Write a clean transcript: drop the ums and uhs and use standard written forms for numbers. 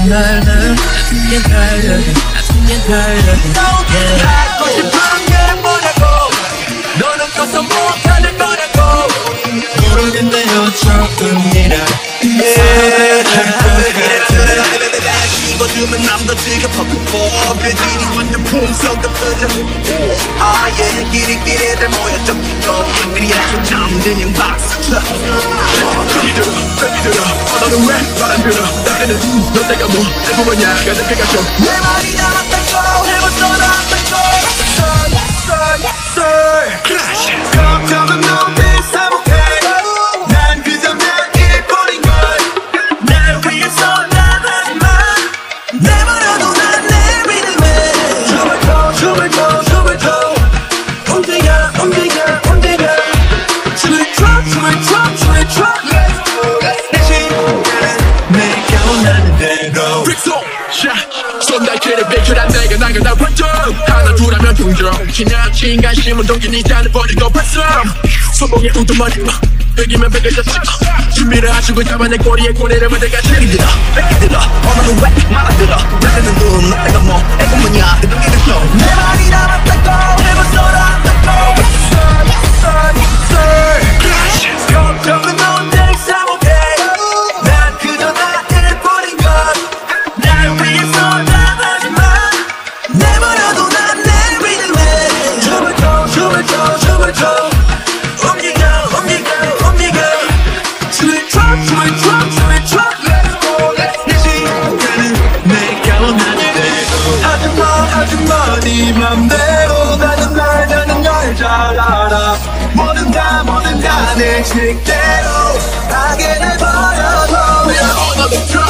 나는 아직은 달려든 yeah. 하고 싶은 게 뭐냐고 너는 커서 못하는 거냐고 모르겠네요 조금이라 씹어주면 남도 지겹하고 그들이 완전 풍성한 표정 아예 끼리끼리들 모였죠 너희들이 아주 잠드는 박수쳐 저기 들어 너는 왜 말 안 들어 나는 너 내가 뭐 알고 뭐냐 가득해 가죠 내 말이 남았다고 해봤어 나왔다고 Crash 걱정은 너무 사복해 난 그저 나일 뿐인걸 날 위해서 나가지마 내버려도 난 내 리듬에 춤을 춰 움직여 춤을 춰 내 시간은 내가 원하는 대로 손날개를 비켜라 내가 나가 완전 하나 둘하면 동정 지나친 관심은 동기니 잔을 버리고 봤어 손목에 우두머리 백이면 백을 잡지 준비를 하시고 잡아내 꼬리에 꼬리를 만들까 책임들어 뺏기들어 언어는 왜 말 안 들어 나는 눈 내가 뭐 애고 뭐냐 내 동기를 내 말이 남았다고 해봤어 나왔다고 걱정은 언제 사복해 난 그저 나일 뿐인걸 날 위해서 나가지마 내버려도 난 내 리듬에 춤을 춰 움직여 춤을 춰 내 시간은 내가 원하는 대로 하지마 네 맘대로 나는 널 잘 알아 뭐든 다 내 식대로 하게 내버려둬 We are all on the